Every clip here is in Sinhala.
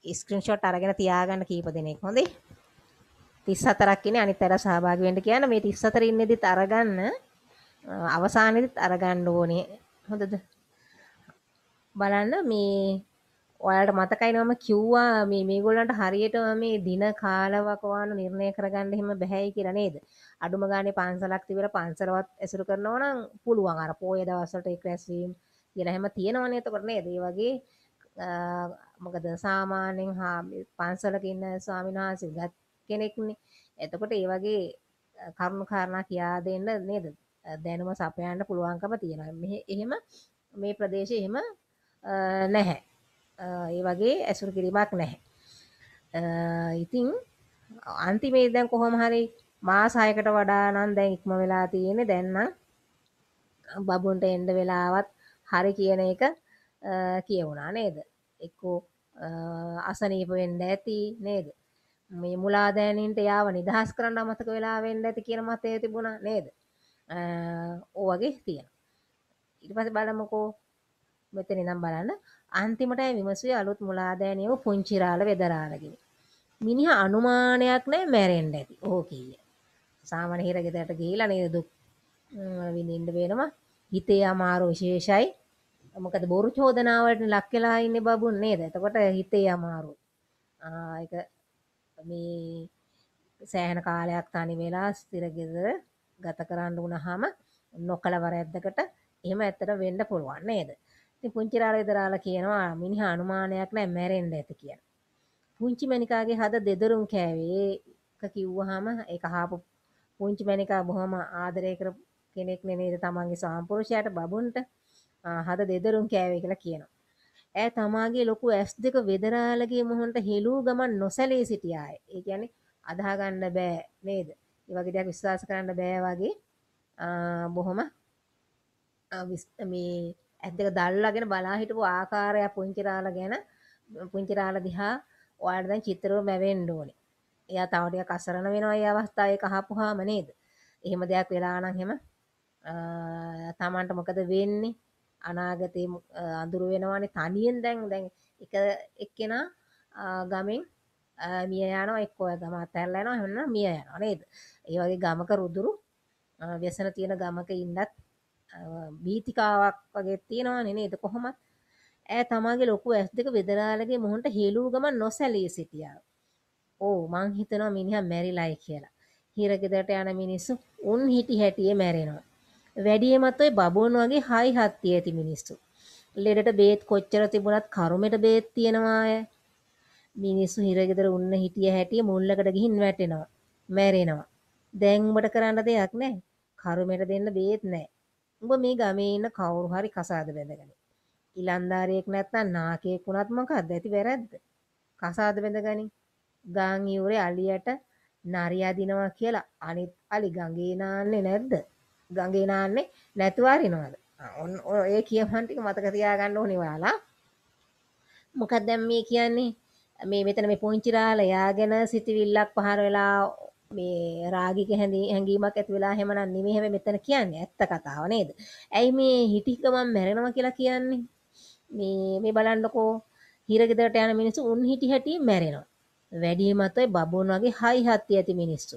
ස්ක්‍රීන්ෂොට් අරගෙන තියාගන්න කීප දෙනෙක්. හොඳේ. 34ක් ඉන්නේ අනිත් අය සහභාගී වෙන්න කියන මේ 34 ඉන්නේදිත් අරගන්න අවසානයේදිත් අරගන්න ඕනේ. හොඳද? බලන්න මේ ඔයාලට මතකයි නම කිව්වා මේගොල්ලන්ට හරියටම මේ දින කාලවකවානු නිර්ණය කරගන්න එහෙම බෑයි කියලා නේද? අඩුම ගානේ පන්සලක් තිබිලා පන්සලවත් ඇසුරු කරනවා නම් පුළුවන්. අර පොයේ දවස්වලට ඒක රැස්වීම කියලා එහෙම තියෙනවනේ එතකොට නේද? ඒ වගේ මොකද සාමාන්‍යයෙන් පන්සලක ඉන්න ස්වාමීන් වහන්සේ ගත් කෙනෙක්නේ. එතකොට ඒ වගේ කරුණු කාරණා කියා දෙන්න නේද? දැනුම සපයන්න පුළුවන්කම තියෙනවා. එහෙම මේ ප්‍රදේශයේ එහෙම නැහැ. ඒ වගේ ඇසුරු කිරීමක් නැහැ. ඉතින් අන්තිමේ දැන් කොහොම හරි මාස 6කට වඩා නම් දැන් ඉක්ම වෙලා තියෙන්නේ. දැන් නම් බබුන්ට එන්න වෙලාවත් හරි කියන එක කියවුණා නේද? එක්කෝ අසනීප වෙන්න ඇති නේද? මේ මුලාදෑනින්ට යාව නිදහස් කරන්න අමතක වෙලා වෙන්න ඇති කියන මතය තිබුණා නේද? ඕ වගේ තියෙනවා. ඊට පස්සේ බලමුකෝ මෙතන ඉඳන් බලන්න අන්තිමටයි විමසුවේ අලුත් මුලාදෑනියව පුංචිරාල වෙදරාලගෙන. මිනිහා අනුමානයක් නැහැ මැරෙන්න ඇති. ඕකීය. සාමාන්‍ය හිර ගෙදරට ගිහිලා නේද දුක් විඳින්න වෙනවා. හිතේ අමාරු විශේෂයි. මොකද බොරු චෝදනාවලට ලක් වෙලා ඉන්නේ බබුන් නේද? එතකොට හිතේ අමාරු. ඒක මේ සෑහෙන කාලයක් තනි වෙලා ස්ථිර ගෙදර ගත කරන්න වුණාම නොකල වරද්දකට එහෙම ඇත්තට වෙන්න පුළුවන් නේද? ඉතින් පුංචි රාළ විතරාලා කියනවා මිනිහා අනුමානයක් නැහැ මැරෙන්න ඇති කියලා. පුංචි මණිකාගේ හද දෙදරුම් කෑවේ එක කිව්වහම ඒක අහපු පුංචි මණිකා බොහොම ආදරය කරපු කෙනෙක් නේද තමන්ගේ ස්වාමිපුරුෂයාට බබුන්ට හද දෙදරුම් කෑවේ කියලා කියනවා. ඈ තමාගේ ලොකු ඇස් දෙක වෙදරාලගේ මුහුණට හෙළූ ගමන් නොසැලී සිටියාය. ඒ කියන්නේ අදහ ගන්න බෑ නේද? ඒ වගේ දෙයක් විශ්වාස කරන්න බෑ වගේ බොහොම මේ ඇස් දෙක දල්ලාගෙන බලා හිටපු ආකාරය පුංචි රාළ දිහා ඔයාලට දැන් චිත්‍රව මැවෙන්න ඕනේ. එයා තව ටිකක් අසරණ වෙනවා මේ අවස්ථාවේ ඒක අහපුවාම නේද? එහෙම දෙයක් වෙලා නම් එහෙම තමන්ට මොකද වෙන්නේ? අනාගතේ අඳුර වෙනවානේ තනියෙන් දැන් එක එක්කෙනා ගමෙන් මිය යනවා එක්කෝ ගම අතහැරලා යනවා එහෙම නැත්නම් මිය යනවා නේද? ඒ වගේ ගමක රුදුරු व्यसन තියෙන ගමක ඉන්නත් බීතිකාවක් වගේ තියෙනවනේ නේද කොහොමත් ඈ තමාගේ ලොකු ඇස් දෙක වෙදරාලගේ මුහුණට හෙළූ ගමන් නොසැලී සිටියා. ඕ මං හිතනවා මිනිහා මැරිලායි කියලා. හිර ගෙදරට යන මිනිස්සු උන් හිටි හැටියේ මැරෙනවා. වැඩියමත් ඔය බබුන් වගේ හයි හත්ති ඇති මිනිස්සු. ලෙඩට බේත් කොච්චර තිබුණත් කරුමෙට බේත් තියනවා අය. මිනිස්සු හිර ගෙදර උන්න හිටිය හැටියේ මුල්ලකට ගිහින් වැටෙනවා. මැරෙනවා. දැන් උඹට කරන්න දෙයක් නැහැ. කරුමෙට දෙන්න බේත් නැහැ. උඹ මේ ගමේ ඉන්න කවුරු හරි කසාද බැඳගනි. ඉලන්දාරියෙක් නැත්නම් නාකියෙක් වුණත් මොකක්ද ඇති වැරද්ද? කසාද බැඳගනි. ගාන් ඉවුරේ අලියට නරිය අදිනවා කියලා අනිත් අලි ගඟේ නාන්නේ නැද්ද? ගඟේ නාන්නේ නැතුව අරිනවද? ඔය කියමන් ටික මතක තියාගන්න ඕනේ ඔයාලා. මොකක්ද දැන් මේ කියන්නේ? මේ මෙතන මේ පුංචි රාළ යාගෙන සිටිවිල්ලක් පහර වෙලා මේ රාගික හැඟීමක් ඇති වෙලා එහෙමනම් නෙමෙයි හැබැයි මෙතන කියන්නේ ඇත්ත කතාව නේද? ඇයි මේ හිටි ගමන් මැරෙනවා කියලා කියන්නේ? මේ බලන්නකෝ හිර ගෙදරට යන මිනිස්සු උන් හිටි හැටි මැරෙනවා. වැඩිමත් ඔය බබුන් වගේ හයි හත්ති ඇති මිනිස්සු.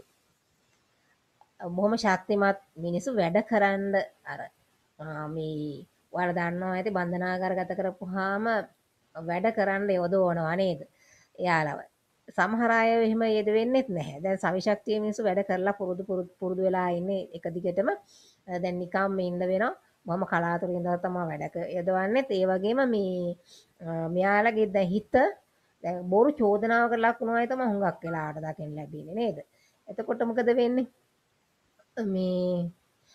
බොහොම ශක්තිමත් මිනිස්සු වැඩ කරන්න අර මේ ඔයාලා දන්නවා ඇති බන්ධනාගාරගත කරපුවාම වැඩ කරන්න යොදවනවා නේද? එයාලව. සමහර අය එහෙම යෙද වෙන්නෙත් නැහැ. දැන් සවිශක්තිය මිනිස්සු වැඩ කරලා පුරුදු වෙලා ඉන්නේ එක දිගටම. දැන් නිකම් ඉන්න වෙනවා. මම කලාතුරකින් ඉඳලා තමයි වැඩ යොදවන්නෙත්. ඒ වගේම මේ මෙයාලගේ දැන් හිත දැන් බොරු චෝදනාවකට ලක් වුණා අය තමයි හුඟක් වෙලාවට දකින්න ලැබෙන්නේ නේද? එතකොට මොකද වෙන්නේ? මේ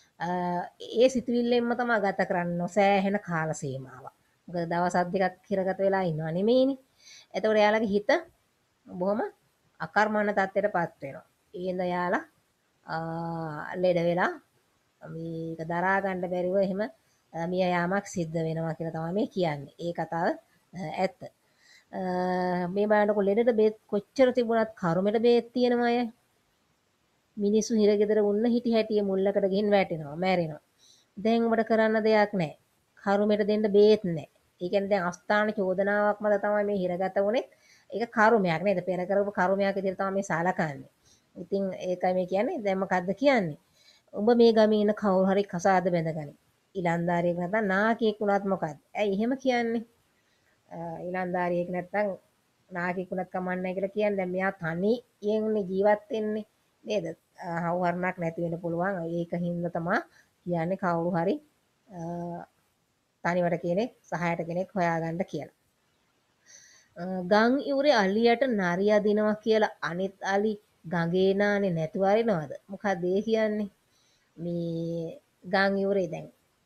ඒ සිතුවිල්ලෙන්ම තමයි ගත කරන්නේ නොසෑහෙන කාල සීමාවක්. මොකද දවස් දෙකක් හිරගත වෙලා ඉන්නව නෙමෙයිනේ. එතකොට එයාලගේ හිත බොහොම අකර්මණ තත්ත්වයටපත් වෙනවා. ඒඳ යාලා ලෙඩ වෙලා මේක දරා ගන්න බැරිව එහෙම මිය යාමක් සිද්ධ වෙනවා කියලා තමයි මේ කියන්නේ. ඒ කතාව ඇත්ත. මේ බලන්නකො ලෙඩට බේත් කොච්චර තිබුණත් කරුමෙට බේත් තියෙනවා අය. මිනිස්සු හිර ගෙදර උන්න හිටි හැටියේ මුල්ලකට ගිහින් වැටෙනවා, මැරෙනවා. දැන් උඹට කරන්න දෙයක් නැහැ. කරුමෙට දෙන්න බේත් නැහැ. ඒ කියන්නේ දැන් අස්ථාන චෝදනාවක් මත තමයි මේ හිරගත වුනේ. ඒක කර්මයක් නේද? පෙර කරපු කර්මයක් විදිහට තමයි මේ සලකන්නේ. ඉතින් ඒකයි මේ කියන්නේ. දැන් මොකද්ද කියන්නේ? ඔබ මේ ගමේ ඉන්න කවුරු හරි කසාද බැඳගනි. ඊලන්දාරියෙක් නැත්නම් නාකියෙක් වුණත් මොකද්ද? ඇයි එහෙම කියන්නේ? ඊලන්දාරියෙක් නැත්නම් නාකියෙක් වුණත් කමන්නේ කියලා කියන්නේ. දැන් මෙයා තනියෙන්නේ ජීවත් වෙන්නේ නේද? හවුහරණක් නැති වෙන්න පුළුවන්. ඒකින්ද තමයි කියන්නේ කවුරු හරි තනිවට කෙනෙක් සහයට කෙනෙක් හොයාගන්න කියලා. ගම් ඉවුරේ අලියට නරිය දිනවා කියලා අනිත් අලි ගඟේ නානේ නැතුව අරිනවද? මොකක්ද ඒ කියන්නේ? මේ ගම් ඉවුරේ දැන්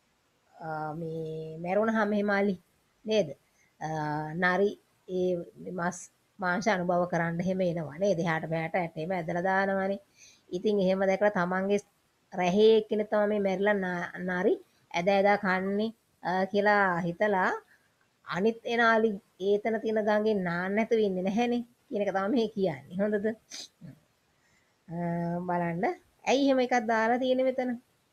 මේ මැරුණාම එහෙම අලි නේද? නරි ඒ මස් මාංශ අනුභව කරන්න එහෙම එනවා නේද? එහාට මෙහාට ඇටේම ඇදලා දානවනේ. ඉතින් එහෙම දැකලා තමන්ගේ රැහේ එක්කෙනෙක් තමයි මේ මැරිලා නරි ඇද ඇදා කන්නේ කියලා හිතලා අනිත් එන අලි ඒතන තියෙන ගඟෙන් නාන්න නැතුව ඉන්නේ නැහනේ කියන එක තමයි මේ කියන්නේ. හොඳද? බලන්න. ඇයි එහෙම එකක් දාලා තියෙන්නේ මෙතන?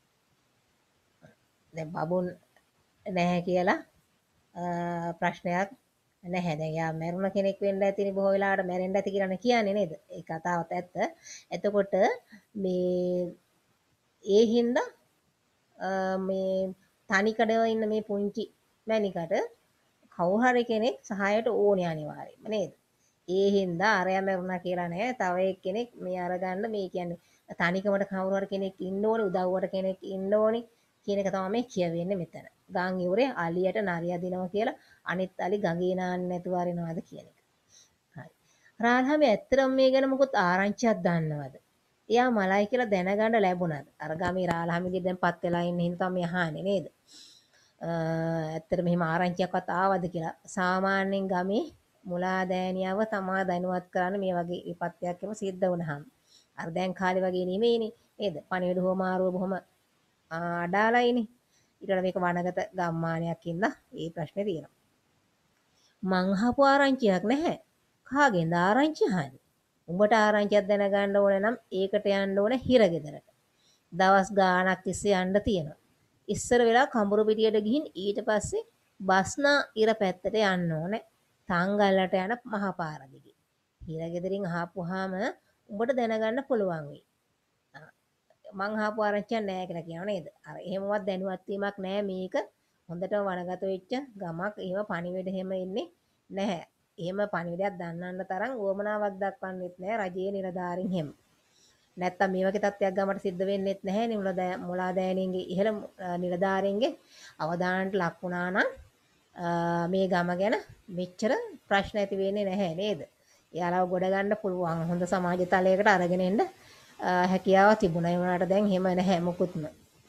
දැන් බබුන් නැහැ කියලා ප්‍රශ්නයක් නැහැ. දැන් යා මැරුණ කෙනෙක් වෙන්න ඇතිනේ බොහෝ වෙලාවට මැරෙන්න ඇති කියලානේ කියන්නේ නේද? ඒ කතාවත් ඇත්ත. එතකොට මේ ඒ හින්දා මේ තනිකඩව ඉන්න මේ පුංචි මැනිකට කවුරු හරි කෙනෙක් සහායට ඕනේ අනිවාර්යයෙන්ම නේද? ඒ හින්දා අරයා මැරුණා කියලා නෑ. තව එක්කෙනෙක් මේ අරගන්න මේ කියන්නේ තනිකමට කවුරු හරි කෙනෙක් ඉන්න ඕනේ, උදව්වට කෙනෙක් ඉන්න ඕනේ කියන එක තමයි මේ කියවෙන්නේ මෙතන. ගම් ඉවුරේ අලියට නරිය දිනවා කියලා අනිත් අලි ගඟේ නාන්න නැතුව අරිනවද කියන එක. හරි. රාල්හාමි ඇත්තටම මේ ගැන මොකොත් ආරංචියක් දන්නවද? එයා මලයි කියලා දැනගන්න ලැබුණාද? අර ගමේ රාල්හාමිගේ දැන් පත් වෙලා ඉන්න හින්දා තමයි අහන්නේ නේද? ඇත්තට මෙහෙම ආරංචියක්වත් ආවද කියලා. සාමාන්‍යයෙන් ගමේ මුලා දෑනියව තමා දැනුවත් කරන්න මේ වගේ විපත්යක් එම සිද්ධ වුණාම. අර දැන් කාලේ වගේ නෙමෙයිනේ නේද? පණිවිඩ හොමාරුව බොහොම අඩාලයිනේ. ඊට මේක වනගත ගම්මානයක් ඉඳලා මේ ප්‍රශ්නේ තියෙනවා. මං අහපු ආරංචියක් නැහැ. කාගෙන්ද ආරංචි අහන්නේ? උඹට ආරංචියක් දැනගන්න ඕන නම් ඒකට යන්න ඕන හිරගෙදරට. දවස් ගාණක් තිස්සේ යන්න තියෙනවා. ඉස්සර වෙලා කඹුරු පිටියට ගිහින් ඊට පස්සේ බස්නා ඉර පැත්තට යන්න ඕනේ. තංගල්ලට යන මහ පාර දිගේ. හිරගෙදරින් අහපුවාම උඹට දැනගන්න පුළුවන් වෙයි. මං අහපු ආරංචියක් නැහැ කියලා කියනවා නේද? අර එහෙමවත් දැනුවත් වීමක් නැහැ මේක. හොඳටම වනගත වෙච්ච ගමක්. එහෙම පණිවිඩ එහෙම එන්නේ නැහැ. එහෙම පණිවිඩයක් දන්නන්න තරම් උවමනාවක් දක්වන්නෙත් නැහැ රජයේ නිලධාරීන් හැම. නැත්තම් මේ වගේ තත්ත්වයක් ගමට සිද්ධ වෙන්නෙත් නැහැ නේ මුලා දෑනියන්ගේ ඉහළ නිලධාරීන්ගේ අවධානයට ලක් වුණා නම් මේ ගම ගැන මෙච්චර ප්‍රශ්න ඇති වෙන්නේ නැහැ නේද? එයාලව ගොඩ ගන්න පුළුවන් හොඳ සමාජ තලයකට අරගෙන එන්න හැකියාව තිබුණා. ඒ වුණාට දැන් එහෙම නැහැ මොකුත්ම.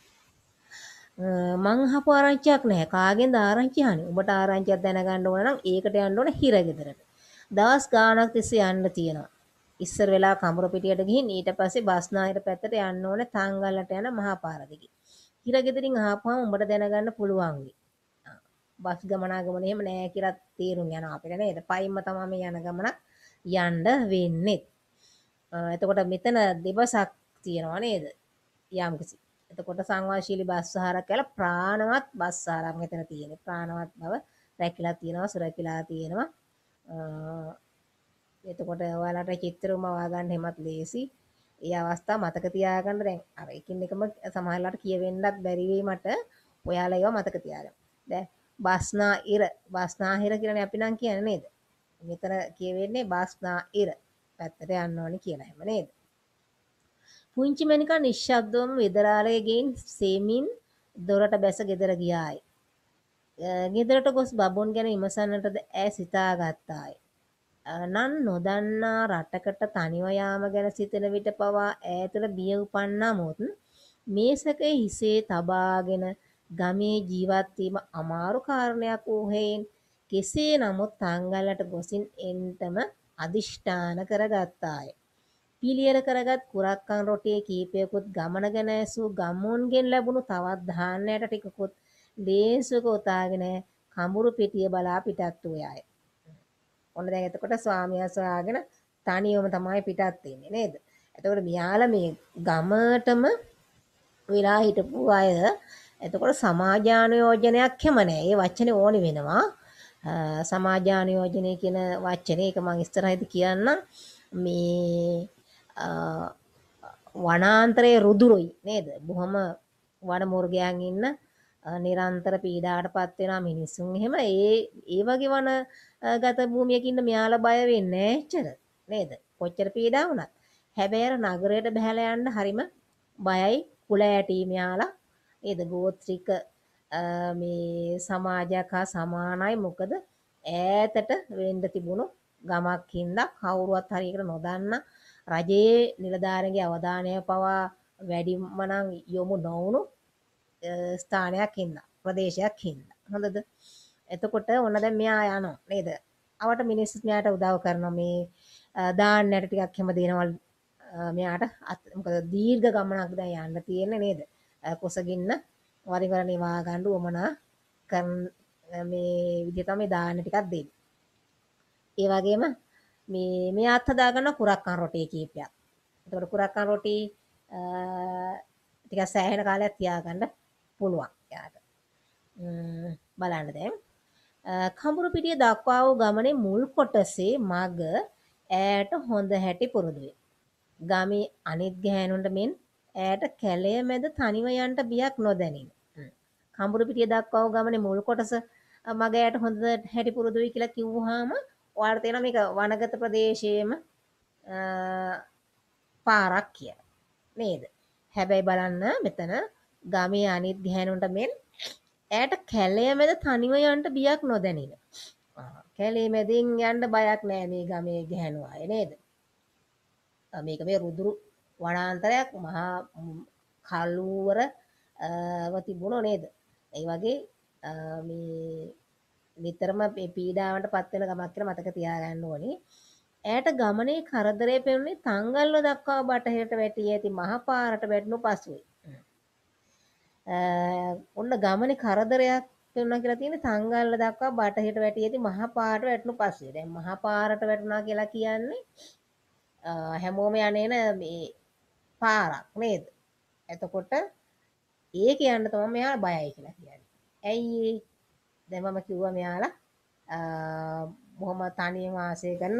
මං අහපු ආරංචියක් නැහැ. කාගෙන්ද ආරංචි අහන්නේ? ඔබට ආරංචියක් දැනගන්න ඕන නම් ඒකට යන්න ඕන හිරගෙදරට. දවස් ගාණක් තිස්සේ යන්න තියෙනවා. ඉස්සර වෙලා කඹුරු පිටියට ගිහින් ඊට පස්සේ බස්නාහිර පැත්තට යන්න ඕනේ තංගල්ලට යන මහා පාර දිගේ. හිරගෙදරින් ආපුවම උඹට දැනගන්න පුළුවන් වෙයි. බස් ගමනාගමන එහෙම නෑ කියලා තීරුම් යනවා අපිට නේද? පයින්ම තමයි මේ යන ගමනක් යන්න වෙන්නේ. එතකොට මෙතන දෙබසක් තියෙනවා නේද? යම්කිසි. එතකොට සංවාදශීලී බස් සහාරක් කියලා ප්‍රාණවත් බස් සහාරක් මෙතන තියෙන්නේ. ප්‍රාණවත් බව රැකිලා තියෙනවා, සුරැකිලා තියෙනවා. එතකොට ඔයාලට චිත්‍රම වාගන්න හැමත් ලේසි. ඒ අවස්ථාව මතක තියාගන්න දැන් අර එකින් එකම සමහරලාට කියවෙන්නත් බැරි වෙයි මට. ඔයාලා ඒවා මතක තියාගන්න. දැන් බස්නාහිර කියලානේ අපි නම් කියන්නේ නේද? මෙතන කියවෙන්නේ බස්නාහිර පැත්තට යන්න ඕනේ කියලා හැම නේද? පුංචි මණිකා නිශ්ශබ්දවම වෙදරාලේ ගෙයින් සේමින් දොරට බැස ගෙදර ගියායි. ගෙදරට ගොස් බබුන් ගැන විමසන්නටද ඈ සිතාගත්තායි. නන් නොදන්නා රටකට තනිව යාම ගැන සිතන විට පවා ඈ තුළ බිය උපන් නමුත් මේසකේ හිසේ තබාගෙන ගමේ ජීවත් වීම අමාරු කාරණයක් වූ හේයින් කෙසේ නමුත් තංගල්ලට ගොසින් එන්ටම අදිෂ්ඨාන කරගත්තාය. පිළියෙල කරගත් කුරක්කන් රොටියේ කීපයකුත් ගමන ගැන ඇසූ ගම්මුන්ගෙන් ලැබුණු තවත් ධාන්‍යයට ටිකකුත් ලේසුවක උතාගෙන කඹුරු පිටිය බලා පිටත් වූයාය. ඔන්න දැන් එතකොට ස්වාමියා සොයාගෙන තනියම තමයි පිටත් වෙන්නේ නේද? එතකොට මියාලා මේ ගමටම වෙලා හිටපු අය එතකොට සමාජානුයෝජනයක් හැම නැහැ. ඒ වචනේ ඕනි වෙනවා. සමාජානුයෝජනය කියන වචනේ ඒක මම ඉස්සරහදී කියන්නම්. මේ අ, වනාන්තරයේ රුදුරුයි නේද? බොහොම වන මුර්ගයන් ඉන්න නිරන්තර පීඩාවටපත් වෙනා මිනිස්සුන්. එහෙම ඒ වගේ වන ගත භූමියක ඉන්න මෙයාලා බය වෙන්නේ නැහැ එච්චර නේද? කොච්චර පීඩා වුණත්. හැබැයි අර නගරයට බහැලා යන්න හරිම බයයි කුල ඇටි මෙයාලා නේද? ගෝත්‍රික මේ සමාජයක් හා සමානයි. මොකද ඈතට වෙන්න තිබුණු ගමක් හින්දා කවුරුවත් හරියකට නොදන්න රජයේ නිලධාරීන්ගේ අවධානය පවා වැඩිම නම් යොමු නොවුණු ස්ථානයක් හින්දා ප්‍රදේශයක් හින්දා හොඳද? එතකොට ඔන්න දැන් මෙයා යනවා නේද? අවට මිනිස්සු මෙයාට උදව් කරනවා මේ දාන්නට ටිකක් හැම දෙනවල් මෙයාට මොකද දීර්ඝ ගමනක් දැන් යන්න තියෙන්නේ නේද? කුසගින්න වරින් වර නිවා ගන්න උවමනා කරන මේ විදිහ තමයි දාන්න ටිකක් දෙන්නේ. ඒ වගේම මේ අත් හදාගන්න කුරක්කන් රොටි කීපයක්. එතකොට කුරක්කන් රොටි ටිකක් සෑහෙන කාලයක් තියාගන්න පුළුවන් එයාට. බලන්න දැන් කඹුරු පිටිය දක්වා වූ ගමනේ මුල් කොටසේ මග ඈට හොඳ හැටි පුරුදු වේ. ගමේ අනිත් ගෑනුන්ට මෙන් ඈට කැලය මැද තනිව යන්න බියක් නොදැනින. කඹුරු පිටිය දක්වා වූ ගමනේ මුල් කොටස මග ඈට හොඳ හැටි පුරුදුයි කියලා කිව්වහම ඔයාලට තේරෙනවා මේක වනගත ප්‍රදේශයේම පාරක් කියලා නේද? හැබැයි බලන්න මෙතන ගමේ අනිත් ගෑනුන්ට මෙන් ඈට කැලය මැද තනිව යන්න බියක් නොදැනින. කැලේ මැදින් යන්න බයක් නෑ මේ ගමේ ගැහැණු අය නේද? මේක මේ රුදුරු වනාන්තරයක් මහා කළුවර තිබුණෝ නේද? ඒ වගේ මේ නිතරම මේ පීඩාවට පත් වෙන ගමක් කියලා මතක තියාගන්න ඕනේ. ඈට ගමනේ කරදරේ පෙනුනේ තංගල්ව දක්වා බටහිරට වැටී ඇති මහ පාරට වැටුණු පසුයි. ඔන්න ගමනේ කරදරයක් වෙනවා කියලා තියෙන්නේ තංගල්ල දක්වා බටහිරට වැටී ඇති මහ පාරට වැටුණු පස්සේ. දැන් මහ පාරට වැටුණා කියලා කියන්නේ හැමෝම යන්නේන මේ පාරක් නේද? එතකොට ඒ කියන්න තමයි මෙයා බයයි කියලා කියන්නේ. ඇයි දැන් මම කිව්වා මෙයාලා බොහොම තනියම වාසය කරන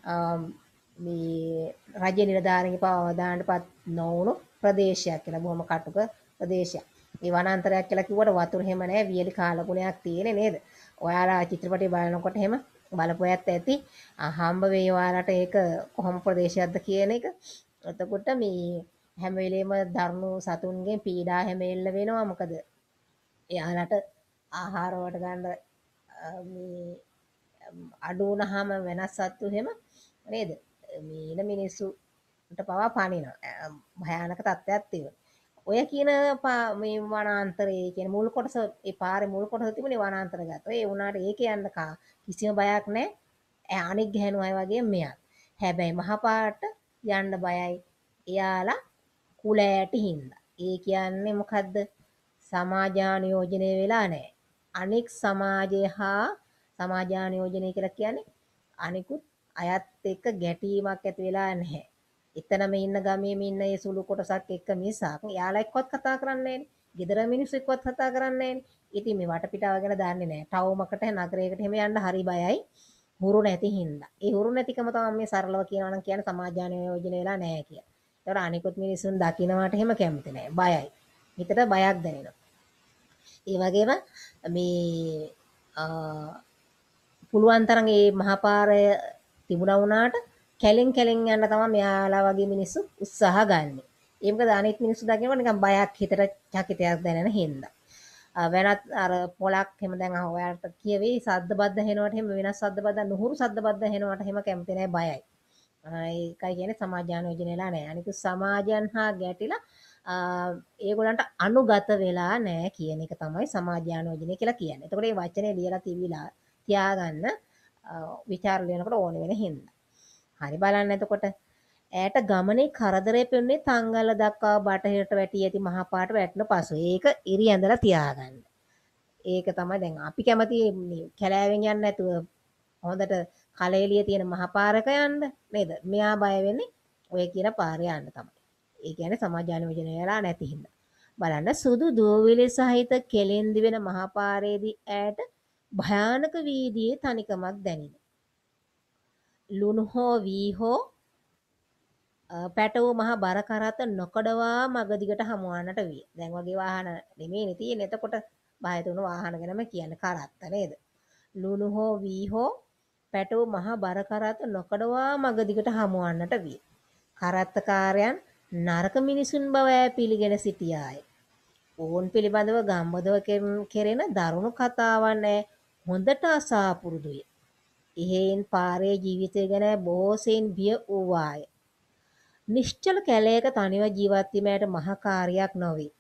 මේ රජ නිලධාරීන්ගේ පව අවදානටපත් නොවුණු ප්‍රදේශයක් කියලා. බොහොම කටුක ප්‍රදේශයක්. මේ වනාන්තරයක් කියලා කිව්වට වතුර හැම නැහැ වියලි කාලගුණයක් තියෙන්නේ නේද? ඔයාලා චිත්‍රපටය බලනකොට එහෙම බලපු ඇත්ත ඇති හම්බ වෙයි ඔයාලට ඒක කොහොම ප්‍රදේශයක්ද කියන එක. එතකොට මේ හැම වෙලේම දරුණු සතුන්ගෙන් පීඩා හැම එල්ල වෙනවා. මොකද එයාලට ආහාර වලට ගන්න මේ අඩු වුණාම වෙනස් සත්තු එහෙම නේද? මේ ඉන මිනිස්සුන්ට පවා පනිනවා. භයානක තත්ත්වයක් තියෙනවා. ඔය කියන මේ වනාන්තරයේ කියන මුල් කොටස ඒ පාරේ මුල් කොටස තිබුණේ වනාන්තරගත. ඒ වුණාට ඒකේ යන්න කිසිම බයක් නැහැ. අනික් ගැහණු අය වගේ මෙයා. හැබැයි මහපාරට යන්න බයයි. එයාලා කුල ඇටි හින්දා. ඒ කියන්නේ මොකද්ද? සමාජානුයෝජනය වෙලා නැහැ. අනික් සමාජය හා සමාජානුයෝජනය කියලා කියන්නේ අනිකුත් අයත් එක්ක ගැටීමක් ඇති වෙලා නැහැ. එතනම ඉන්න ගමේම ඉන්න ඒ සුළු කොටසක් එක්ක මිසක් යාලා එක්කවත් කතා කරන්නේ නැහැනේ. ගෙදර මිනිස්සු එක්කවත් කතා කරන්නේ නැහැනේ. ඉතින් මේ වටපිටාව ගැන දන්නේ නැහැ. ටවුමකට නගරයකට එහෙම යන්න හරි බයයි. හුරු නැති හින්දා. ඒ හුරු නැතිකම තමයි මේ සරලව කියනවා නම් කියන්නේ සමාජානුයෝජනය වෙලා නැහැ කියලා. ඒතකොට අනිකුත් මිනිස්සුන් දකින්නට එහෙම කැමති නැහැ. බයයි. හිතට බයක් දැනෙනවා. ඒ වගේම මේ පුළුවන් තරම් මේ මහපාරය තිබුණා වුණාට කැලෙන් යන්න තමයි මෙයාලා වගේ මිනිස්සු උත්සාහ ගන්නෙ. ඒ මොකද අනිත් මිනිස්සු දකිනකොට නිකන් බයක් හිතට චකිතයක් දැනෙන හින්දා. වෙනත් අර පොලක් එහෙම දැන් ඔයාලට කියවේ සද්ද බද්ද හෙනවට එහෙම වෙනස් සද්ද බද්ද නුහුරු සද්ද බද්ද හෙනවට එහෙම කැමති නැහැ බයයි. ඒකයි කියන්නේ සමාජානුයෝජනය වෙලා නැහැ. අනිත් සමාජයන් හා ගැටිලා ඒගොල්ලන්ට අනුගත වෙලා නැහැ කියන එක තමයි සමාජානුයෝජනය කියලා කියන්නේ. එතකොට මේ වචනේ ලියලා තියාගන්න විචාර ලියනකොට ඕන වෙන හින්දා. හරි බලන්න එතකොට ඈට ගමනේ කරදරේ පෙන්නේ තංගල්ල දක්වා බටහිරට වැටී ඇති මහා පාට වැටෙන පසු. ඒක ඉරි ඇඳලා තියාගන්න. ඒක තමයි දැන් අපි කැමති කැලෑවෙන් යන්න නැතුව හොඳට කලෙලිය තියෙන මහා පාරක යන්න නේද? මෙයා බය වෙන්නේ ඔය කියන පාරේ යන්න තමයි. ඒ කියන්නේ සමාජානුයෝජනය වෙලා නැති හින්දා. බලන්න සුදු දූවිලි සහිත කෙලින්දි වෙන මහා පාරේදී ඈට භයානක වීදියේ තනිකමක් දැනින. ලුණු හෝ වී හෝ පැටවූ මහ බර කරත්ත නොකඩවා මගදිගට හමුවන්නට විය. දැන් වගේ වාහන නෙමෙයිනේ තියෙන්නේ. එතකොට බාහිතුණු වාහන ගැනම කියන්නේ කරත්ත නේද? ලුණු හෝ වී හෝ පැටවූ මහ බර කරත්ත නොකඩවා මගදිගට හමුවන්නට විය. කරත්තකාරයන් නරක මිනිසුන් බව ඈ පිළිගෙන සිටියාය. ඔවුන් පිළිබඳව ගම්බදව කෙරෙන දරුණු කතාවන් ඈ හොඳට අසා පුරුදුය. එහෙයින් පාරේ ජීවිතය ගැන බොහෝ සෙයින් බිය වූවාය. නිශ්චල කැලයක තනිව ජීවත් වීමට මහ කාර්යයක් නොවේ.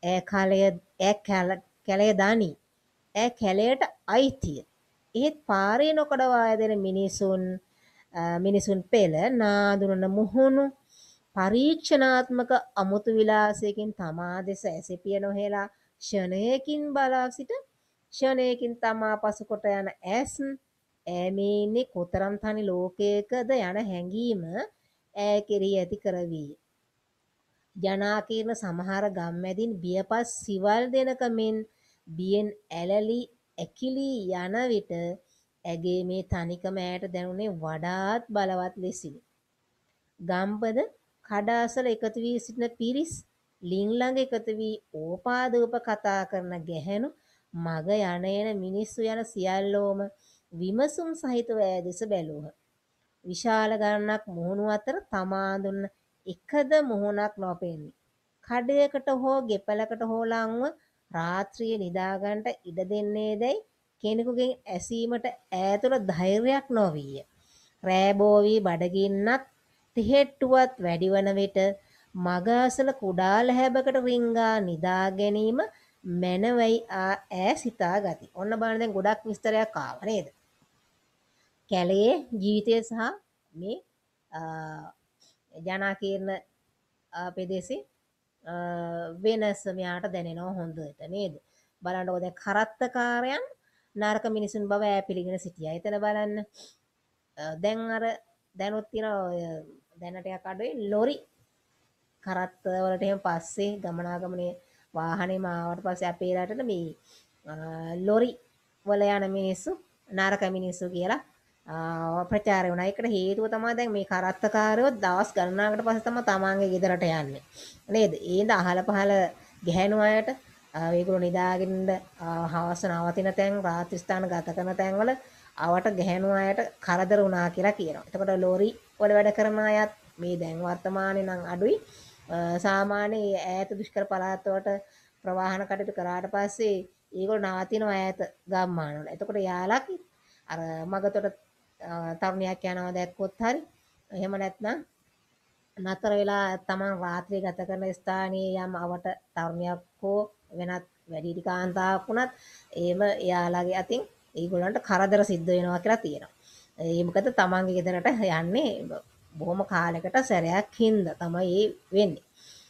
කැලය දනි. කැලයට අයිතිය. එහෙත් පාරේ නොකඩවා ඇදෙන මිනිසුන් පෙළ නාඳුනන මුහුණු පරීක්ෂණාත්මක අමුතු විලාසයකින් තමා දෙස ඇසිපිය නොහෙලා ක්ෂණයකින් බලා සිට ක්ෂණයකින් තමා පසුකොට යන ඇස් ඈ මේ ඉන්නේ කොතරම් තනි ලෝකයකද යන හැඟීම ඈ කෙරෙහි ඇති කරවීය. ජනාකීර්ණ සමහර ගම්මැදින් බියපත් සිවල් දෙනක මෙන් බියෙන් ඇලලි ඇකිලී යන විට ඇගේ මේ තනිකම ඈට දැනුනේ වඩාත් බලවත් ලෙසිනි. ගම්පද කඩාසල එකතු වී සිටින පිරිස් ලිං ළඟ එකතු වී ඕපාදූප කතා කරන ගැහැණු මග යන එන මිනිස්සු යන සියල්ලෝම විමසුම් සහිතව ඈ දෙස බැලූහ. විශාල ගණනක් මුහුණු අතර තමා දුන්න එකද මුහුණක් නොපෙනී. කඩයකට හෝ ගෙපලකට හෝ ලංව රාත්‍රියේ නිදාගන්නට ඉඩ දෙන්නේදැයි කෙනෙකුගෙන් ඇසීමට ඈ තුළ ධෛර්යයක් නොවිය. රෑ බෝ වී බඩගින්නක් තිහෙට්ටුවත් වැඩි වන විට මග අසල කුඩා ලැහැබකට රිංගා නිදා ගැනීම මැනවයි ඈ සිතා ගති. ඔන්න බලන්න දැන් ගොඩක් විස්තරයක් ආවා නේද? කැලයේ ජීවිතය සහ මේ ජනාකීර්ණ පෙදෙසේ වෙනස මෙයාට දැනෙනවා හොඳට නේද? බලන්නකො දැන් කරත්තකාරයන් නරක මිනිසුන් බව ඈ පිළිගෙන සිටියා. එතන බලන්න දැන් අර දැනුත් තියෙනවා දැනට යක් අඩුයි ලොරි කරත්ත වලට එහෙම පස්සේ ගමනාගමනේ වාහනේම ආවට පස්සේ අපේ රටට මේ ලොරි වල යන මිනිස්සු නරක මිනිස්සු කියලා ප්‍රචාරය වුණා. ඒකට හේතුව තමයි දැන් මේ කරත්තකාරයෝ දවස් ගණනාවකට පස්සේ තමයි තමන්ගේ ගෙදරට යන්නේ. නේද? ඒඳ අහල පහල ගැහැණු අයට ඒගොල්ලෝ නිදාගෙන හවස නවතින තැන් රාත්‍රී ස්ථාන ගත කරන තැන්වල අවට ගැහැණු අයට කරදර වුණා කියලා කියනවා. එතකොට ලෝරි වල වැඩ කරන අයත් මේ දැන් වර්තමානයේ නම් අඩුයි. සාමාන්‍ය ඈත දුෂ්කර පළාත් වලට ප්‍රවාහන කටයුතු කරාට පස්සේ ඒගොල්ලෝ නවතිනවා ඈත ගම්මාන වල. එතකොට යාලක් අර මගතොට තරුණියක් යනවා දැක්කොත් හරි. එහෙම නැත්නම් නතර වෙලා තමන් රාත්‍රියේ ගත කරන ස්ථානයේ යම් අවට තරුණියක් හෝ වෙනත් වැඩිහිටි කාන්තාවක් වුණත් එහෙම එයාලගේ අතින් ඒගොල්ලන්ට කරදර සිද්ධ වෙනවා කියලා තියෙනවා. ඒ මොකද තමන්ගේ ගෙදරට යන්නේ බොහොම කාලයකට සැරයක් හින්දා තමයි ඒ වෙන්නේ.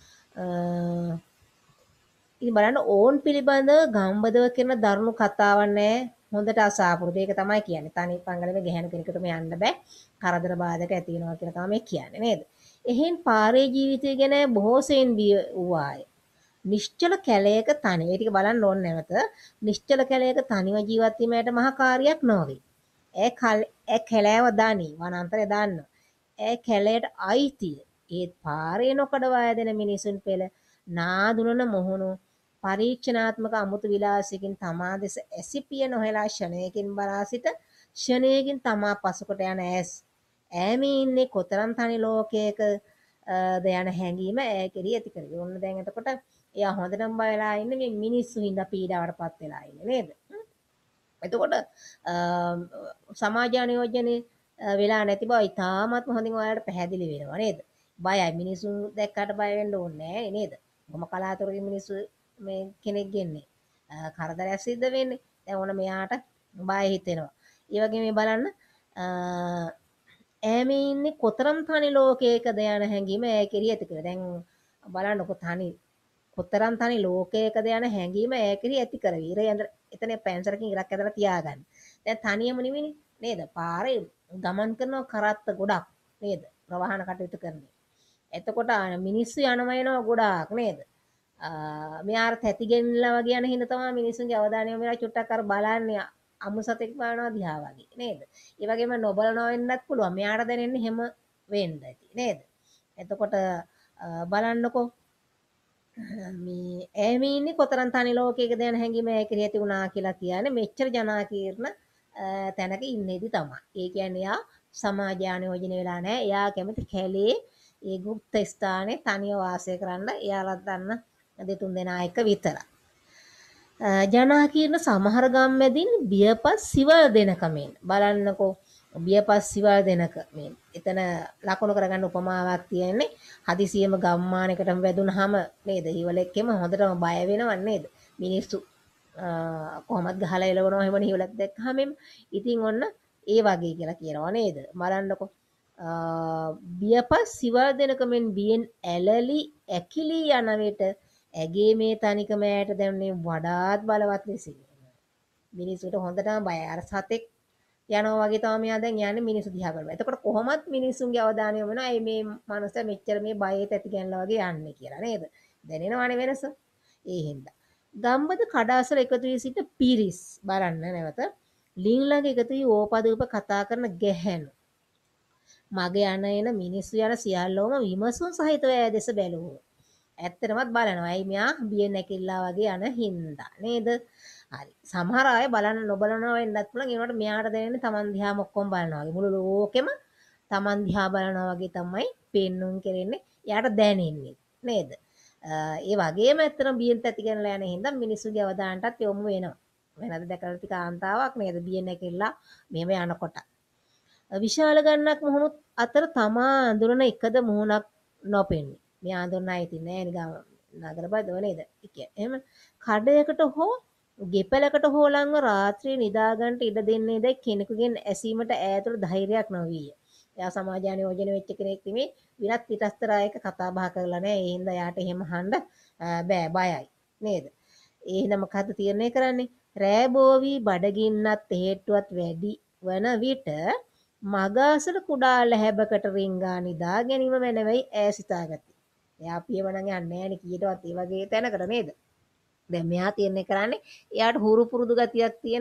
ඉතින් බලන්න ඕන් පිළිබඳව ගම්බදව කරන දරුණු කතාවක් නෑ හොඳට අසාපුරුදු. ඒක තමයි කියන්නේ. තනි පංගලෙම ගැහැණු කෙනෙකුටම යන්න බෑ. කරදර බාධක ඇති වෙනවා කියලා තමයි කියන්නේ නේද? එහෙන් පාරේ ජීවිතය ගැන බොහෝ සෙයින් බිය වූවාය. නිශ්චල කැලයක තනි. ඒ ටික බලන්න ඕන නැවත. නිශ්චල කැලයක තනිව ජීවත් වීමට මහා කාර්යයක් නොවේ. කැලෑව දනි වනාන්තරය දන්න. කැලයට අයිතිය. ඒත් පාරේ නොකඩවා ඇදෙන මිනිසුන් පෙළ නාදුනන මොහුණු පරීක්ෂණාත්මක අමුතු විලාසයකින් තමා දෙස ඇසිපිය නොහෙලා ක්ෂණයකින් බලා සිට ක්ෂණයකින් තමා පසුකොට යන ඇස් ඈමේ ඉන්නේ කොතරම් තනි ලෝකයක ද යන හැඟීම ඈ කෙරී ඇති කරගන්න. ඕන්න දැන් එතකොට එයා හොඳටම බයලා ඉන්නේ මේ මිනිස්සු හින්දා පීඩාවටපත් වෙලා ඉන්නේ නේද? එතකොට සමාජානියෝජනේ වෙලා නැති බව ඉතාමත්ම හොඳින් ඔයාලට පැහැදිලි වෙනවා නේද? බයයි මිනිසුන් දැක්කට බය වෙන්න ඕනේ නැහැ නේද? කොහොම කලාතුරකින් මිනිස්සු මේ කෙනෙක් ගෙන්නේ කරදරයක් සිද්ධ වෙන්නේ. දැන් ඕන මෙයාට බය හිතෙනවා. ඒ වගේ මේ බලන්න ඈමේ ඉන්නේ කොතරම් තනි ලෝකයකද යන හැඟීම ඈ කෙරී ඇති කරලා. දැන් බලන්නකො කොතරම් තනි ලෝකයකද යන හැඟීම ඈ කෙරී ඇති කරවි. එතන පැන්සලකින් ඉරක් ඇදලා තියාගන්න. දැන් තනියම නෙවෙයි නේද? පාරේ ගමන් කරන කරත්ත ගොඩක් නේද? ප්‍රවාහන කටයුතු කරන්නේ. එතකොට මිනිස්සු යනවා එනවා ගොඩාක් නේද? මෙයාට තැති ගෙන්නලා වගේ යන හින්දා තමයි මිනිස්සුන්ගේ අවධානය යොමු වෙලා චුට්ටක් අර බලන්නේ අමු සතෙක් බලනවා දිහා වගේ නේද? ඒ වගේම නොබලනවා වෙන්නත් පුළුවන්. මෙයාට දැනෙන්නේ හැම වෙන්න ඇති නේද? එතකොට බලන්නකෝ මේ ඇමි ඉන්නේ කොතරම් තනි ලෝකයකද යන හැඟීම ඒකේ ඇති වුණා කියලා කියන්නේ මෙච්චර ජනාකීර්ණ තැනක ඉන්නේදී තමයි. ඒ කියන්නේ යා සමාජානුයෝජනය වෙලා නැහැ. එයා කැමති කැලේ ඒ গুপ্ত ස්ථානේ තනියම වාසය කරන්න එයාලා දන්න දෙතුන් දෙනා එක විතරයි. ජනාකීර්ණ සමහර ගම්මැදින් බියපත් සිවල් දෙනක මෙන් බලන්නකෝ බියපත් සිවල් දෙනක මෙන් එතන ලකුණු කරගන්න උපමාවක් තියෙන්නේ හදිසියෙම ගම්මානයකටම වැදුනහම නේද හිවලෙක්කෙම හොඳටම බය වෙනව නේද මිනිස්සු කොහොමද ගහලා එලවනවා එහෙමනේ හිවලක් දැක්කහම ඉතින් ඔන්න ඒ වගේ කියලා කියනවා නේද බලන්නකෝ බියපත් සිවල් දෙනක මෙන් බියෙන් ඇලලි ඇකිලි යන විට ඇගේ මේ තනිකම ඈට දැනුනේ වඩාත් බලවත් ලෙසින්. මිනිස්සුන්ට හොඳටම බයයි. අර සතෙක් යනවා වගේ තමයි මෙයා දැන් යන්නේ මිනිස්සු දිහා බලලා. එතකොට කොහොමත් මිනිස්සුන්ගේ අවධානය යොමු වෙනවා. මේ මනුස්සයා මෙච්චර මේ බයෙත් ඇති ගැන්ලා වගේ යන්නේ කියලා නේද? දැනෙනවනේ වෙනස. ඒ හින්දා. ගම්බද කඩාසල එකතු වී සිට පිරිස් බලන්න නැවත ලිං ළඟ එකතු වී ඕපදූප කතා කරන ගැහැණු. මග යන එන මිනිස්සු යන සියල්ලෝම විමසුම් සහිතව ඈ දෙස බැලුවෝ. ඇත්තටමත් බලනවා. ඇයි මෙයා බියෙන් නැකිල්ලා වගේ යන හින්දා නේද? හරි. සමහර අය බලන්න නොබලනවා වෙන්නත් පුළුවන්. ඒ වුණාට මෙයාට දැනෙන්නේ Taman දිහාම ඔක්කොම බලනවා වගේ. මුළු ලෝකෙම Taman දිහා බලනවා වගේ තමයි පෙන්නුම් කරන්නේ. එයාට දැනෙන්නේ නේද? ඒ වගේම ඇත්තටම බියෙන් තැතිගෙනලා යන හින්දා මිනිස්සුගේ අවධානයටත් යොමු වෙනවා. වෙනද දැකලා ඇති කාන්තාවක් නේද? බියෙන් නැකිල්ලා මෙහෙම යනකොට. විශාල ගණනක් මුහුණුත් අතර තමා අඳුරන එකද මුහුණක් නොපෙන්නේ. මේ අඳුරන අය ඉතින් නෑ නිකන් නගර බදව නේද? එහෙම කඩයකට හෝ ගෙපලකට හෝ ලංව රාත්‍රියේ නිදා ගන්නට ඉඩ දෙන්නේ දැයි කෙනෙකුගෙන් ඇසීමට ඈතුළු ධෛර්යයක් නොවිය. එයා සමාජානුයෝජන වෙච්ච කෙනෙක් නෙමෙයි විරත් පිටස්තර අයක කතා බහ කරලා නෑ. ඒ හින්දා යාට එහෙම අහන්න බෑ බයයි නේද? ඒ හින්දා මොකද්ද තීරණය කරන්නේ? රෑ බෝවි බඩගින්නත් හේට්ටුවත් වැඩි වන විට මගාසල කුඩා ලැහැබකට රිංගා නිදා ගැනීම මැනවයි ඈ සිතාගති. එයා පියවනන් යන්නේ නෑනේ කීයටවත් ඒ වගේ තැනකට නේද? දැන් මෙයා තියන්නේ කරන්නේ එයාට හුරු පුරුදු ගතියක් තියෙන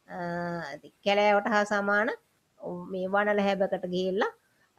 කැලෑවට හා සමාන මේ වන ලැහැබකට ගිහිල්ලා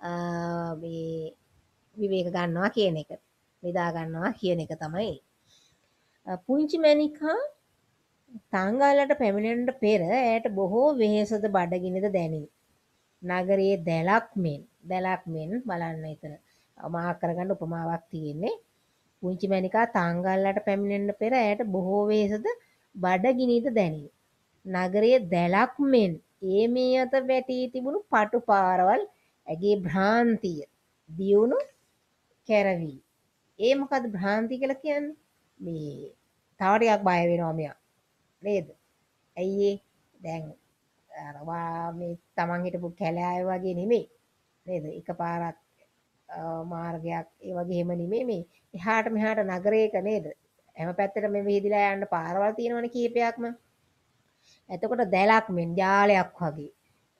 මේ විවේක ගන්නවා කියන එක. නිදා ගන්නවා කියන එක තමයි. පුංචි මැණිකා තාංගාලට පැමිණෙන්නට පෙර ඈට බොහෝ වෙහෙසද බඩගිනිද දැනේ. නගරයේ දැලක් මෙන් බලන්න එතන මාක් කරගන්න උපමාවක් තියෙන්නේ. පුංචි මැණිකා තාංගල්ලට පැමිණෙන්න පෙර ඇයට බොහෝ වෙහෙසද බඩගිනිද දැනේ. නගරයේ දැලක් මෙන් ඒ මේ අත වැටී තිබුණු පටු පාරවල් ඇගේ භ්‍රාන්තිය දියුණු කැරවි. ඒ මොකද්ද භ්‍රාන්තිය කියලා කියන්නේ? මේ තව ටිකක් බය වෙනවා මෙයා. නේද? ඇයි දැන් අරවා මේ Taman හිටපු කැලෑව වගේ නෙමෙයි. නේද? එකපාරක් මාර්ගයක් ඒ වගේ එහෙම නෙමෙයි මේ එහාට මෙහාට නගරයක නේද? හැම පැත්තටම මේ විහිදිලා යන්න පාරවල් තියෙනවනේ කීපයක්ම. එතකොට දැලක් මෙන් ජාලයක් වගේ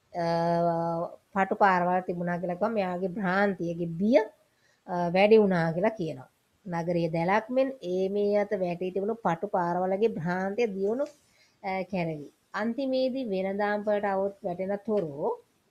පටු පාරවල් තිබුණා කියලා කිව්වම මෙයාගේ භ්‍රාන්තියගේ බිය වැඩි වුණා කියලා කියනවා. නගරයේ දැලක් මෙන් ඒ මේ අත වැටී තිබුණු පටු පාරවලගේ භ්‍රාන්තිය දියුණු කැරවි. අන්තිමේදී වෙනදාම් වලට આવොත් වැටෙන තොරෝ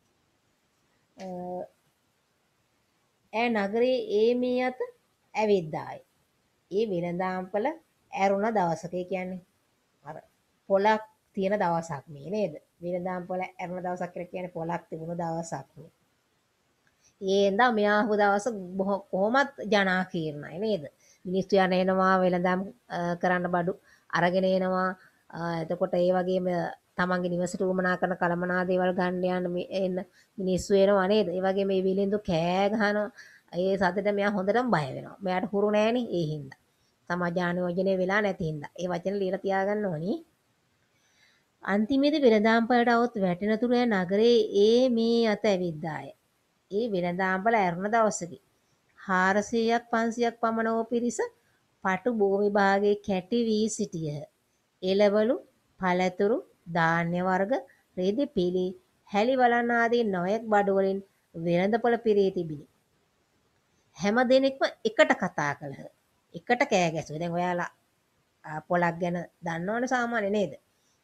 ඈ නගරයේ ඒ මේ අත ඇවිද්දාය. ඒ වෙනදාම්පල ඇරුණ දවසක කියන්නේ අර පොලක් තියෙන දවසක් මේ නේද? වෙනදාම්පල ඇරුණ දවසක් කියලා කියන්නේ පොලක් තිබුණු දවසක් මේ. ඒඳා මෙයා ආපු දවස කොහොමත් ජනාකීර්ණයි නේද? මිනිස්සු යන එනවා වෙනදාම් කරන්න බඩු අරගෙන එනවා. එතකොට ඒ වගේම තමන්ගේ නිවසට උමනා කරන කලමනා දේවල් ගන්න එන්න මිනිස්සු එනවා නේද? ඒ වගේ මේ විලින්දු කෑ ගහනවා. ඒ සතට මෙයා හොඳටම බය වෙනවා. මෙයාට හුරු නෑනේ ඒ හින්දා. සමාජානුයෝජනය වෙලා නැති හින්දා. ඒ වචන ලියලා තියාගන්න ඕනි. අන්තිමේදී වෙනදාම්පලට આવොත් වැටෙනතුරු නගරේ ඒ මේ අත ඇවිද්දාය. ඒ වෙනදාම්පල ඇරුණ දවසකි. 400ක් 500ක් පමණ වූ පිරිස පටු භූමි භාගයේ කැටි වී සිටියහ. එළවලු, පළතුරු, ධාන්‍ය වර්ග, රෙදි පිලි, හැලි වලන් ආදී නොයෙක් බඩු වලින් වෙළඳපොළ පිරී තිබිනි. හැම දෙනෙක්ම එකට කතා කළහ. එකට කෑ ගැසුවා. දැන් ඔයාලා පොලක් ගැන දන්නවනේ සාමාන්‍ය නේද?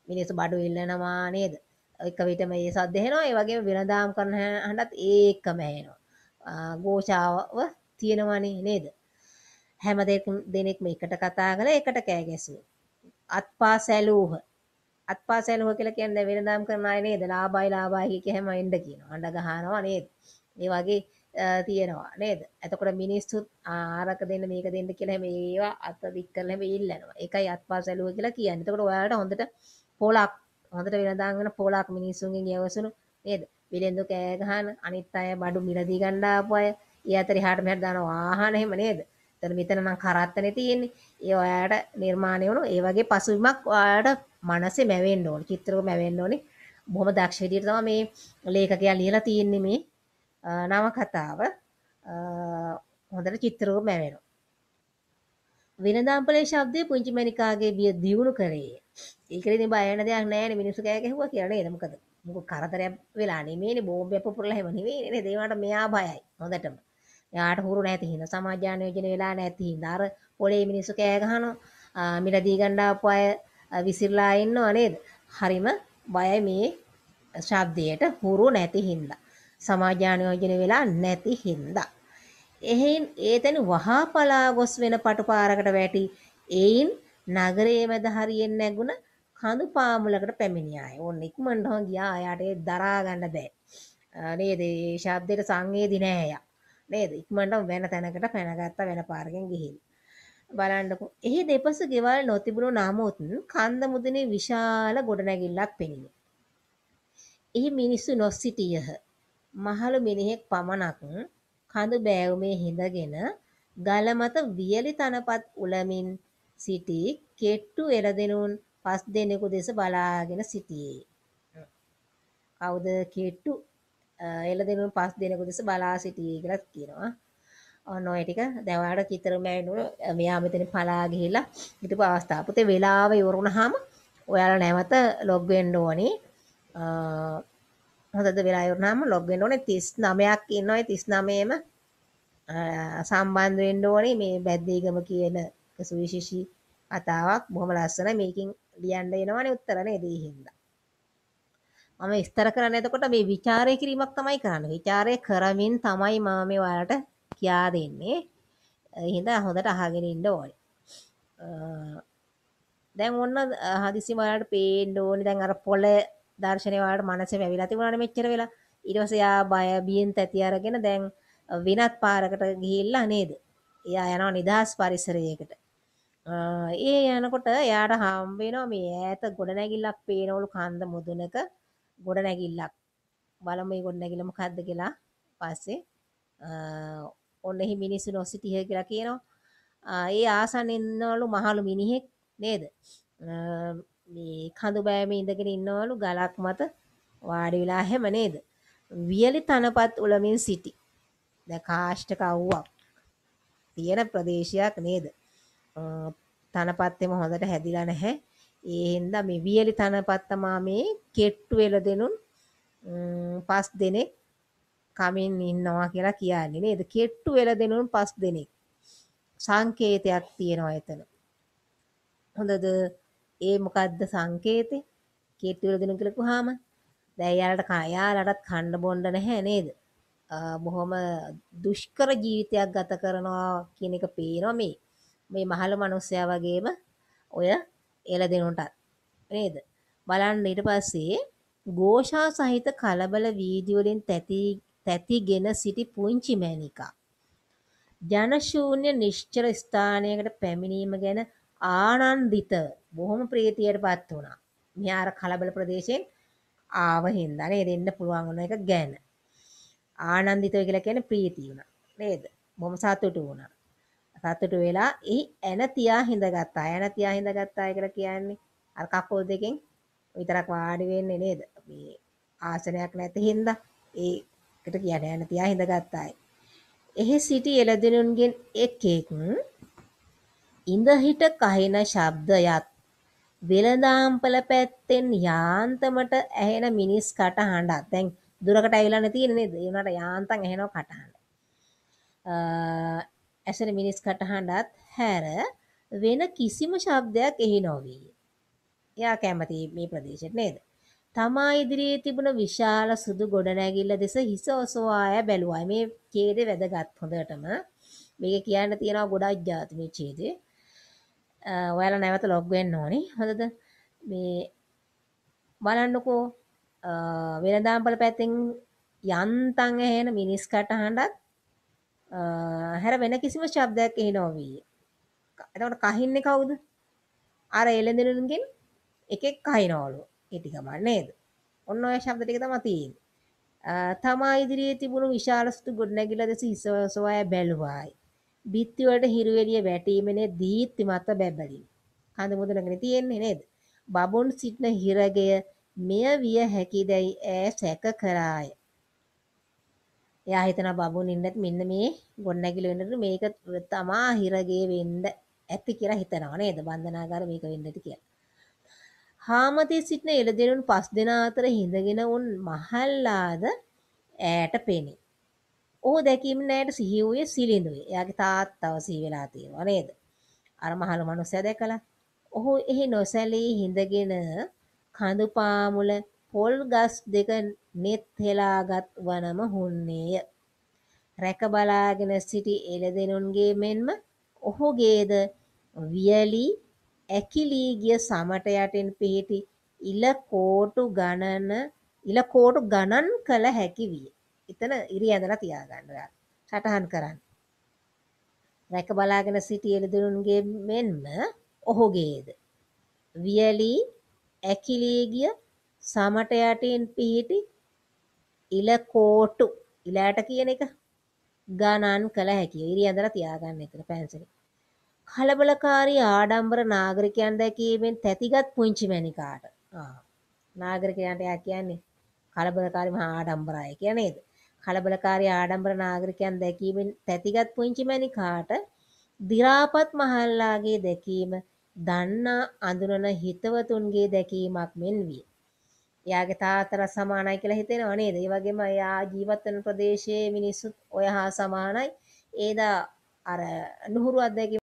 මිනිස්සු බඩු ඉල්ලනවා නේද? එක විටම මේ සද්ද ඇහෙනවා. ඒ වගේම වෙළඳාම් කරන හඬත් ඒකම ඇහෙනවා. ഘോഷාව තියෙනවනේ නේද? හැම දෙනෙක්ම එකට කතා කරලා එකට කෑ ගැසුවා. අත්පා සැලූහ. අත්පා සැලූහ කියලා කියන්නේ වෙළඳාම් කරන අය නේද? ලාභයි ලාභයි කිය හැම එන්න කියනවා. අඬ ගහනවා නේද? ඒ වගේ තියෙනවා නේද? එතකොට මිනිස්සුත් ආරක දෙන්න මේක දෙන්න කියලා හැම ඒවා අත දික් කරලා හැම ඉල්ලනවා. ඒකයි අත්පා සැලුව කියලා කියන්නේ. එතකොට ඔයාලට හොඳට පොලක් හොඳට වෙළඳාම් කරන පොලක් මිනිස්සුන්ගෙන් යවසුණු නේද? විලෙන්දු කෑ ගහන අනිත් අය බඩු මිලදී ගන්න ආපු අය. ඒ අතර එහාට මෙහාට දාන වාහන එහෙම නේද? එතන මෙතන නම් කරත්තනේ තියෙන්නේ. ඒ ඔයාලට නිර්මාණය වුණු ඒ වගේ පසුබිමක් ඔයාලට මනසේ මැවෙන්න ඕනේ. චිත්‍රව මැවෙන්න ඕනේ. බොහොම දක්ෂ විදිහට තමයි මේ ලේඛකයා ලියලා තියෙන්නේ මේ නවකතාව. හොඳට චිත්‍රව මැවෙනවා. වෙළඳාම්පලේ ශබ්දය පුංචි මණිකාගේ බිය දියුණු කරේ. ඒකෙන් ඉතින් බය වෙන දෙයක් නැහැ මිනිස්සු කෑ ගැහුවා කියලා නේද? මොකද කරදරයක් වෙලා නෙමෙයිනේ බෝම්බයක් පුපුරලා හැම නෙමෙයිනේ නේද? ඒ වුණාට මෙයා බයයි හොඳටම. එයාට හුරු නැති හින්දා සමාජානයෝජන වෙලා නැති හින්දා අර පොලේ මිනිස්සු කෑ ගහනවා. මිලදී ගන්න ආපු අය විසිරලා ඉන්නව නේද? හරිම බයයි මේ ශබ්දයට හුරු නැති හින්දා. සමාජානයෝජන වෙලා නැති හින්දා. එහෙයින් ඒතැන වහා පලා ගොස් වෙන පටු පාරකට වැටි එයින් නගරයේ මැද හරියෙන් නැගුණ කඳු පාමුලකට පැමිණියාය. ඕන්න ඉක්මනට හොන් ගියා. එයාට ඒ දරා ගන්න බෑ. නේද? ඒ ශබ්දයට සංවේදී නෑ එයා. නේද? ඉක්මනට වෙන තැනකට පැනගත්තා වෙන පාරකින් ගිහින්. බලන්නකෝ. එහි දෙපස ගෙවල් නොතිබුණු නමුත් කන්ද මුදුනේ විශාල ගොඩනැගිල්ලක් පෙනිනි. එහි මිනිස්සු නොසිටියහ. මහලු මිනිහෙක් පමණක් කඳු බෑවුමේ හිඳගෙන ගල මත වියලි තනපත් උලමින් සිටි කෙට්ටු එළදෙනුන් 5 දෙනෙකු දෙස බලාගෙන සිටියේ. කවුද කෙට්ටු එළදෙනුන් 5 දෙනෙකු දෙස බලා සිටියේ කියලා කියනවා. ඔන්න ඔය ටික දැන් ඔයාලට චිත්‍රෙම ඇවිල්ලා මෙයා මෙතන පලා ගිහිල්ලා හිටපු අවස්ථාව. පුතේ වෙලාව ඉවරුනහම ඔයාලා නැවත ලොග් වෙන්න ඕනේ. හොඳද වෙලා ඉවරුනහම ලොග් වෙන්න ඕනේ 39ක් ඉන්නවා. 39ෙම සම්බන්ධ වෙන්න ඕනේ මේ බැද්දේගම කියන සුවිශේෂී කතාවක්. බොහොම ලස්සනයි. මේකෙන් ලියන්න එනවනේ උත්තර නේද? ඒ හින්දා. මම විස්තර කරන්නේ එතකොට මේ ਵਿਚාරය කිරීමක් තමයි කරන්නේ. ਵਿਚාරය කරමින් තමයි මම මේ ඔයාලට කියා දෙන්නේ. ඒ හින්දා හොඳට අහගෙන ඉන්න ඕනේ. දැන් ඔන්න හදිසියෙම ඔයාලට පේන්න ඕනේ දැන් අර පොළ දර්ශනේ ඔයාලට මනසේ වැවිලා තිබුණානේ මෙච්චර වෙලා. ඊට පස්සේ යා බය බියෙන් තැති අරගෙන දැන් වෙනත් පාරකට ගිහිල්ලා නේද? එයා යනවා නිදහස් පරිසරයකට. ඒ යනකොට එයාට හම්බ වෙනවා මේ ඈත ගොඩනැගිල්ලක් පේනවලු කන්ද මුදුනක ගොඩනැගිල්ලක්. බලමු මේ ගොඩනැගිල්ල මොකද්ද කියලා. පස්සේ ඔන්න එහි මිනිස්සු නොසිටිය කියලා කියනවා. ඒ ආසන්න ඉන්නවලු මහලු මිනිහෙක් නේද? මේ කඳු බෑමේ ඉඳගෙන ඉන්නවලු ගලක් මත වාඩි වෙලා හැම නේද? වියලි තනපත් උලමින් සිටි. දැන් කාෂ්ඨක අවුවක් තියෙන ප්‍රදේශයක් නේද? තනපත්තෙම හොඳට හැදිලා නැහැ. ඒ හින්දා මේ වියලි තනපත් තමා මේ කෙට්ටු එළදෙනුන් 5 දෙනෙක් කමින් ඉන්නවා කියලා කියන්නේ නේද? කෙට්ටු එළදෙනුන් 5 දෙනෙක්. සංකේතයක් තියෙනවා එතන. හොඳද? ඒ මොකද්ද සංකේතේ? කෙට්ටු එළදෙනුන් කියලා කිව්වහම දැන් යාලටත් කන්න බොන්න නැහැ නේද? බොහොම දුෂ්කර ජීවිතයක් ගත කරනවා කියන එක පේනවා මේ මහල මිනිස්සයා වගේම ඔය එළදෙනුන්ටත් නේද? බලන්න ඊට පස්සේ ഘോഷා සහිත කලබල වීදි වලින් තැතිගෙන සිටි පුංචි මැණිකා ජනශූන්‍ය නිශ්චල ස්ථානයකට පැමිණීම ගැන ආනන්දිත බොහොම ප්‍රීතියටපත් වුණා. මෙයා අර කලබල ප්‍රදේශයෙන් ආව හින්දා නේද එන්න පුළුවන් වුණ එක ගැන. ආනන්දිතව කියලා කියන්නේ ප්‍රීතිය වුණා නේද? බොහොම සතුටු වුණා. සතුටු වෙලා එන තියා හිඳගත්තා. එන තියා හිඳගත්තා කියලා කියන්නේ අර කකුල් දෙකෙන් විතරක් වාඩි වෙන්නේ නේද? මේ ආසනයක් නැති හින්දා ඒකට කියන්නේ එන තියා හිඳගත්තා. එහි සිටි එළදෙනුන්ගෙන් එකෙක් ඉඳ හිට කහින ශබ්දයත් වෙළඳාම්පල පැත්තෙන් යාන්තමට ඇහෙන මිනිස් කටහඬක්. දැන් දුරකට ඇවිල්ලානේ තියෙන්නේ නේද? ඒ උනාට යාන්තම් ඇහෙනවා කටහඬ. ඇසෙන මිනිස් කටහඬත් හැර වෙන කිසිම ශබ්දයක් එහි නොවේ. එයා කැමති මේ ප්‍රදේශෙට නේද? තමා ඉදිරියේ තිබුණ විශාල සුදු ගොඩනැගිල්ල දෙස හිස ඔසවාය බැලුවා. මේ ඡේදය වැදගත් හොඳටම. මේක කියන්න තියෙනවා ගොඩක් ಜಾති මේ ඡේදේ. ඔයාලා නැවත ලොග් වෙන්න ඕනි. හරිද? මේ බලන්නකෝ වෙළඳාම්පල පැත්තෙන් යන්තම් ඇහෙන මිනිස් කටහඬක් හැර වෙන කිසිම ශබ්දයක් එහි නොවිය. එතකොට කහින්නේ කවුද? අර එළදෙනුන්ගෙන් එකෙක් කහිනවලු. ඉටි ගමන් නේද? ඔන්න ඔය ශබ්ද ටික තමයි තියෙන්නේ. තමා ඉදිරියේ තිබුණු විශාල සුදු ගොඩනැගිල්ල දෙස හිස ඔසවාය බැලුවායි. බිත්ති වලට හිරු එළිය වැටීමනේ දීප්තිමත් බැබලින්. කඳ මුදුනකනේ තියෙන්නේ නේද? බබුන් සිටින හිරගය මෙය විය හැකිදැයි ඈ සැක කරාය. එයා හිතනවා බබුන් ඉන්නත් මෙන්න මේ ගොඩනැගිල්ල වෙන්නට මේක තමා හිරගේ වෙන්න ඇති කියලා හිතනවා නේද? බන්ධනාගාර මේක වෙන්න ඇති කියලා. හාමතේ සිටින එළදෙනුන් 5 දෙනා අතර හිඳගෙන උන් මහල්ලාද ඈට පෙනේ. ඔහු දැකීමෙන් ඈට සිහි වූයේ සිලිඳුයි. එයාගේ තාත්තව සිහි වෙලා තියෙනවා නේද? අර මහලු මිනිස්සයා දැකලා. ඔහු එහි නොසැලී හිඳගෙන කඳු පාමුල පොල් ගස් දෙක නෙත් හෙලාගත් වනම හුන්නේය. රැක බලාගෙන සිටි එළදෙනුන්ගේ මෙන්ම ඔහුගේද වියලි ඇකිලී ගිය සමට යටින් පිහිටි ඉලකෝටු ගණන් කළ හැකි විය. එතන ඉරි ඇඳලා තියාගන්න ඔයා. සටහන් කරන්න. රැක බලාගෙන සිටි එළදෙනුන්ගේ මෙන්ම ඔහුගේද වියලි ඇකිලී ගිය සමට යටින් පිහිටි ඉලකෝටු ඉලයට කියන එක ගණන් කළ හැකිය. ඉරි ඇඳලා තියාගන්න එතන පැන්සලේ. කලබලකාරී ආඩම්බර නාගරිකයන් දැකීමෙන් තැතිගත් පුංචි මැණිකාට. නාගරිකයන්ට එයා කියන්නේ කලබලකාරී මහා ආඩම්බරයි කියලා නේද? කලබලකාරී ආඩම්බර නාගරිකයන් දැකීමෙන් තැතිගත් පුංචි මැණිකාට දි รา පත් මහල්ලාගේ දැකීම දන්නා අඳුනන හිතවතුන්ගේ දැකීමක් මෙන් විය. එයාගේ තාත්තට සමානයි කියලා හිතෙනවා නේද? ඒ වගේම එයා ජීවත් වෙන ප්‍රදේශයේ මිනිස්සුත් ඔය හා සමානයි. ඒදා අර නුහුරු අත්දැකීම්